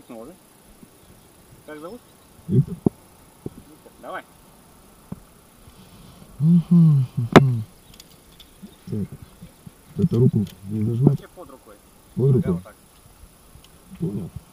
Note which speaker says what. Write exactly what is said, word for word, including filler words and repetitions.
Speaker 1: Может. Как зовут?
Speaker 2: Виктор.
Speaker 1: Виктор, давай.
Speaker 2: Так. Это руку не зажимать.
Speaker 1: Под рукой.
Speaker 2: Под рукой.
Speaker 1: Вот так.
Speaker 2: Понял.